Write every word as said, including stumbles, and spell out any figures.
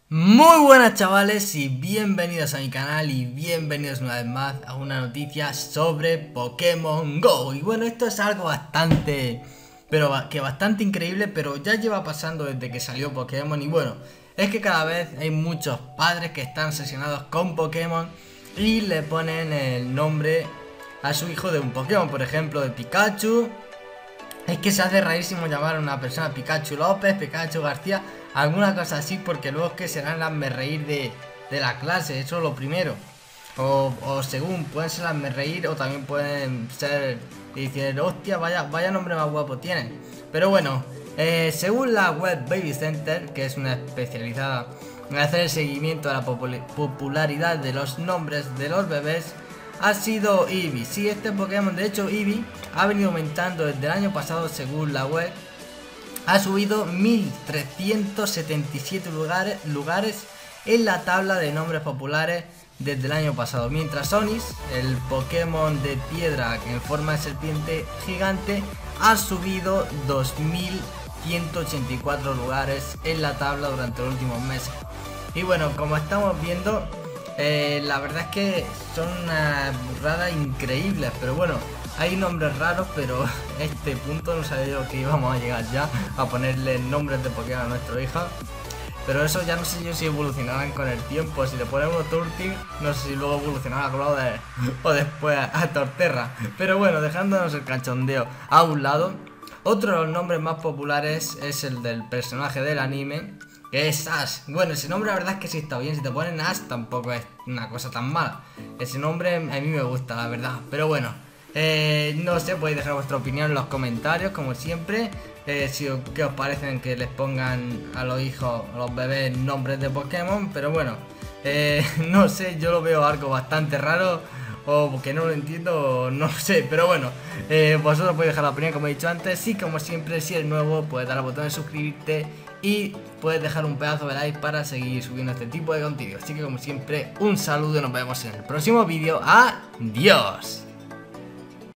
Muy buenas chavales y bienvenidos a mi canal y bienvenidos una vez más a una noticia sobre Pokémon Go. Y bueno, esto es algo bastante, pero que bastante increíble, pero ya lleva pasando desde que salió Pokémon. Y bueno, es que cada vez hay muchos padres que están obsesionados con Pokémon y le ponen el nombre a su hijo de un Pokémon, por ejemplo de Pikachu. Es que se hace rarísimo llamar a una persona Pikachu López, Pikachu García, alguna cosa así, porque luego es que serán las me reír de, de la clase, eso es lo primero. O, o según, pueden ser las me reír o también pueden ser y decir, hostia, vaya, vaya nombre más guapo tienen. Pero bueno, eh, según la web Baby Center, que es una especializada en hacer el seguimiento de la popularidad de los nombres de los bebés, ha sido Eevee. Sí, este Pokémon, de hecho Eevee ha venido aumentando desde el año pasado según la web. Ha subido mil trescientos setenta y siete lugares, lugares en la tabla de nombres populares desde el año pasado. Mientras Onix, el Pokémon de piedra en forma de serpiente gigante, ha subido dos mil ciento ochenta y cuatro lugares en la tabla durante los últimos meses. Y bueno, como estamos viendo, Eh, la verdad es que son unas burradas increíbles, pero bueno, hay nombres raros, pero este punto no sabía yo que íbamos a llegar ya a ponerle nombres de Pokémon a nuestro hija. Pero eso ya no sé yo si evolucionarán con el tiempo. Si le ponemos Turtle, no sé si luego evolucionará a Groudon o después a Torterra. Pero bueno, dejándonos el cachondeo a un lado, otro de los nombres más populares es el del personaje del anime, que es Ash. Bueno, ese nombre la verdad es que sí está bien. Si te ponen Ash tampoco es una cosa tan mala. Ese nombre a mí me gusta, la verdad. Pero bueno, eh, no sé, podéis dejar vuestra opinión en los comentarios, como siempre. eh, si, ¿Qué os parecen que les pongan a los hijos, a los bebés, nombres de Pokémon? Pero bueno, eh, no sé, yo lo veo algo bastante raro, o porque no lo entiendo, no lo sé. Pero bueno, eh, vosotros podéis dejar la opinión como he dicho antes. Y como siempre, si eres nuevo, puedes dar al botón de suscribirte y puedes dejar un pedazo de like para seguir subiendo este tipo de contenido. Así que como siempre, un saludo y nos vemos en el próximo vídeo. ¡Adiós!